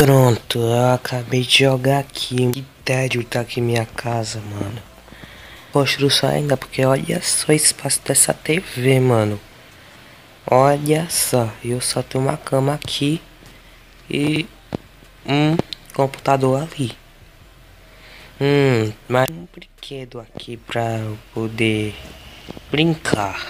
Pronto, eu acabei de jogar aqui. Que tédio tá aqui em minha casa, mano. Construção ainda, porque olha só o espaço dessa TV, mano. Olha só, eu só tenho uma cama aqui e um computador ali. Mais um brinquedo aqui pra eu poder brincar.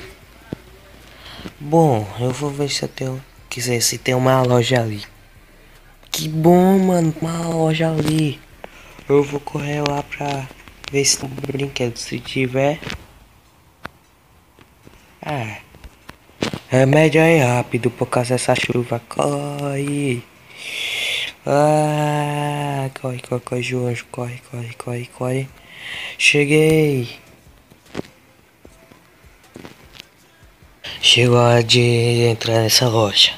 Bom, eu vou ver se eu tenho, se tem uma loja ali. Que bom, mano, uma loja ali. Eu vou correr lá pra ver se tem um brinquedo. Se tiver, remédio aí rápido por causa dessa chuva. Corre. Corre, João, corre. Cheguei. Chegou a hora de entrar nessa loja.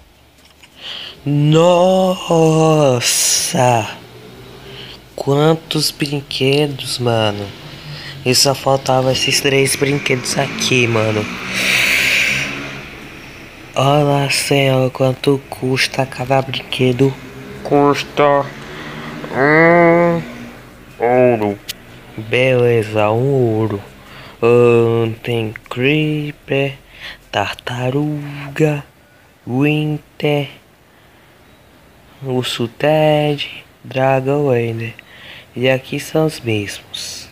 Nossa! Quantos brinquedos, mano. E só faltava esses 3 brinquedos aqui, mano. Olha, senhor, quanto custa cada brinquedo? Custa ouro. Beleza, ouro. Tem Creeper, Tartaruga, Winter, Urso Ted, Dragon Ender. E aqui são os mesmos.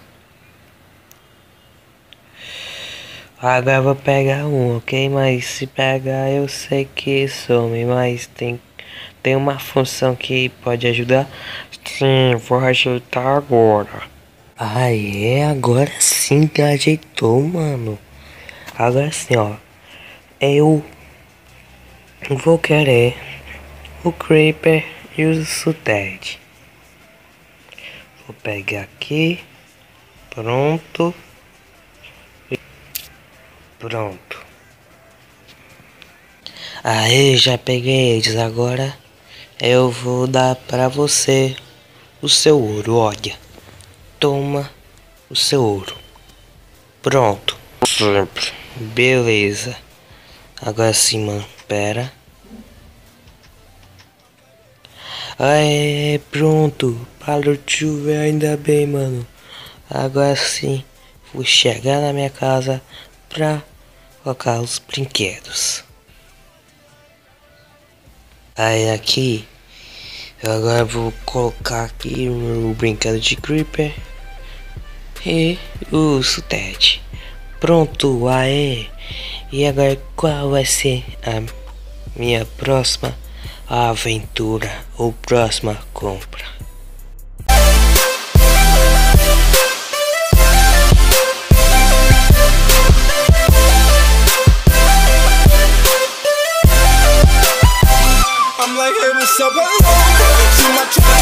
Agora eu vou pegar um, ok? Mas se pegar eu sei que some, mas tem uma função que pode ajudar. Sim, vou ajeitar agora. Agora sim que ajeitou, mano. Agora sim, ó. Eu vou querer o Creeper e o Ted. Vou pegar aqui. Pronto. Aí, já peguei eles. Agora eu vou dar pra você o seu ouro, olha. Toma o seu ouro. Pronto. Sempre. Beleza. Agora sim, mano. Pera. Pronto. Parou de chover, ainda bem, mano. Agora sim. Vou chegar na minha casa pra colocar os brinquedos. Aí aqui. Agora vou colocar aqui o brinquedo de Creeper e o Ted. Pronto, E agora qual vai ser a minha próxima aventura ou próxima compra? I'm like, hey, what's up? Hello. See my